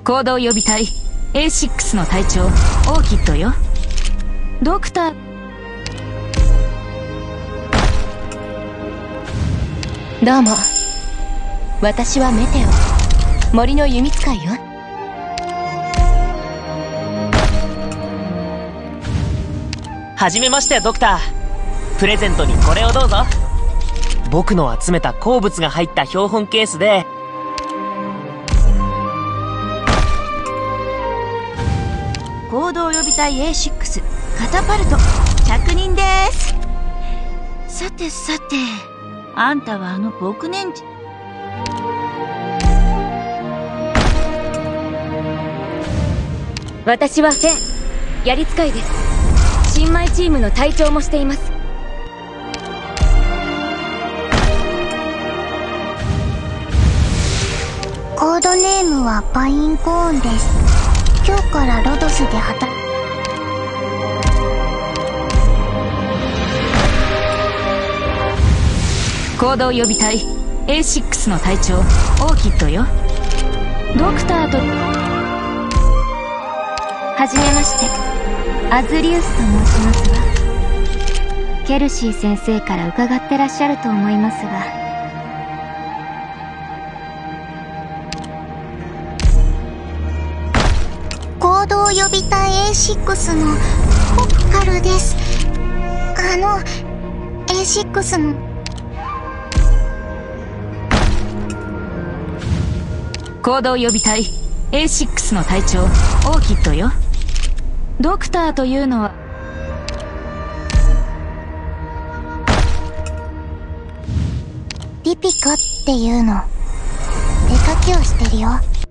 行動予備隊 A6 の隊長オーキッドよ。ドクター。 どうも、私はメテオ、森の弓使いよ。 はじめまして、ドクター。プレゼントにこれをどうぞ。僕の集めた鉱物が入った標本ケースで、 行動予備隊 A6 カタパルト着任です。さてさて、あんたはあの牧年児。 私はフェン、槍使いです。新米チームの隊長もしています。 コードネームはパインコーンです。今日からロドスで行動予備隊 A6 の隊長オーキッドよ。ドクターと。 はじめまして、アズリウスと申しますわ。ケルシー先生から伺ってらっしゃると思いますが。 行動予備隊 A6 のポプカルです。A6 の行動予備隊 A6 の隊長オーキッドよ。ドクターというのは。 リピコっていうの。絵描きをしてるよ。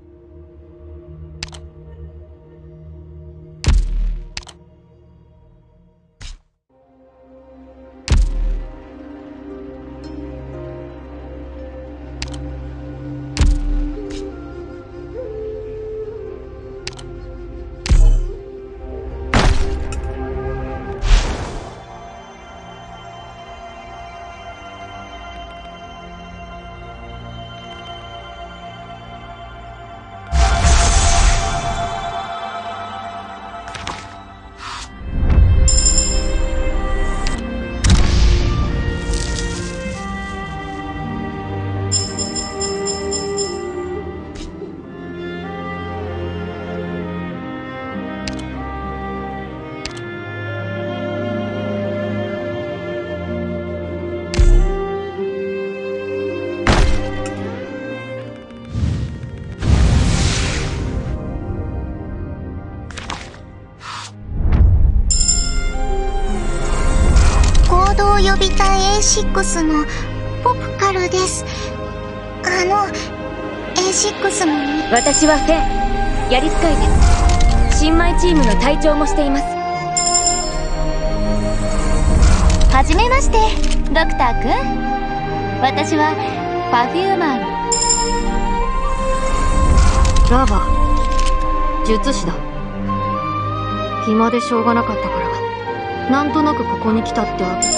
予備隊 A6 のポプカルです。A6 の私はフェン、槍使いです。新米チームの隊長もしています。 はじめまして、ドクターくん。私はパフューマーのラバ、術師だ。暇でしょうがなかったからなんとなくここに来たってわけ。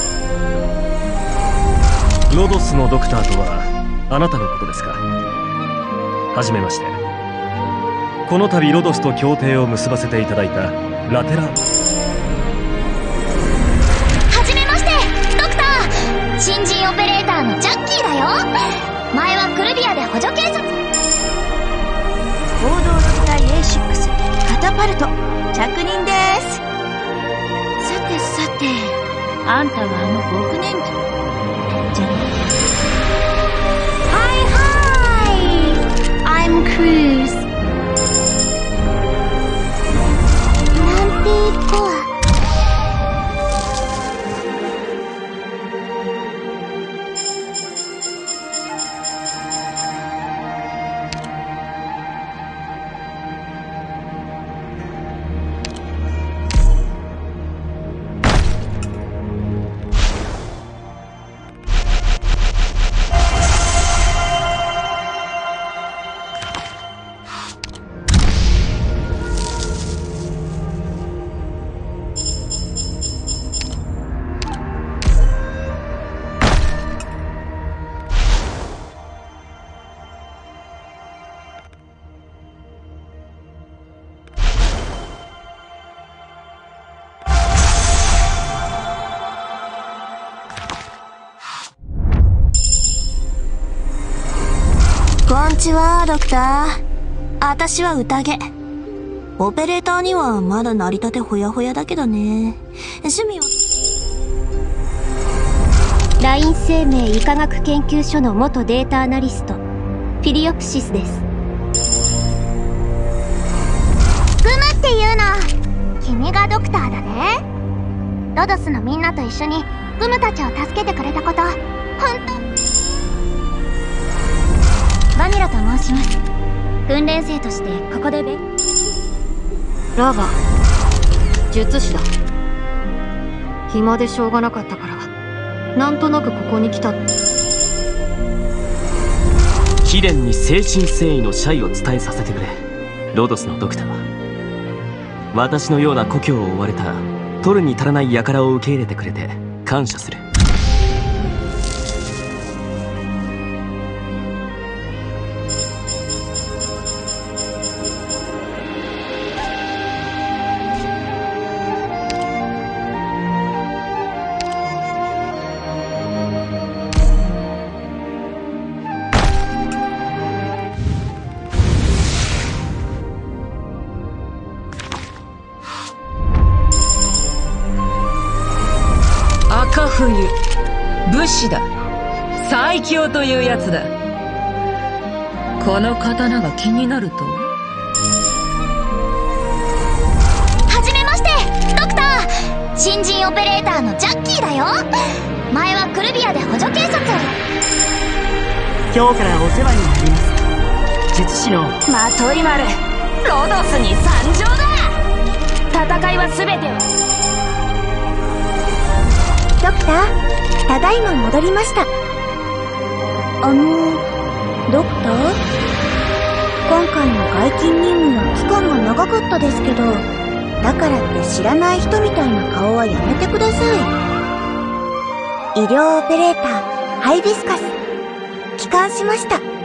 ロドスのドクターとはあなたのことですか。はじめまして。この度ロドスと協定を結ばせていただいたラテラー。 はじめまして、ドクター。新人オペレーターのジャッキーだよ。前はクルビアで補助警察。 行動予備隊 A6 カタパルト着任です。さてさて、あんたはあの牧年児じゃない。 I'm Cruz。ランピーコア。 んちは、ドクター。私は宴。オペレーターにはまだ成り立てほやほやだけどね。趣味はライン生命医科学研究所の元データアナリスト、フィリオプシスです。 グムっていうの、君がドクターだね。ロドスのみんなと一緒にグムたちを助けてくれたこと、本当。 バニラと申します。訓練生としてここでラバ、術師だ。暇でしょうがなかったからなんとなくここに来た。 貴殿に誠心誠意の謝意を伝えさせてくれ、ロドスのドクター。私のような故郷を追われた取るに足らない輩を受け入れてくれて感謝する。 赤冬武士だ。最強というやつだ。この刀が気になると。 はじめまして、ドクター。新人オペレーターのジャッキーだよ。前はクルビアで補助警察を。 今日からお世話になります。術師のまとい丸、ロドスに参上だ。戦いは全てを。 ドクター、ただいま戻りました。ドクター？今回の外勤任務は期間が長かったですけど、だからって知らない人みたいな顔はやめてください。医療オペレーター、ハイビスカス、帰還しました。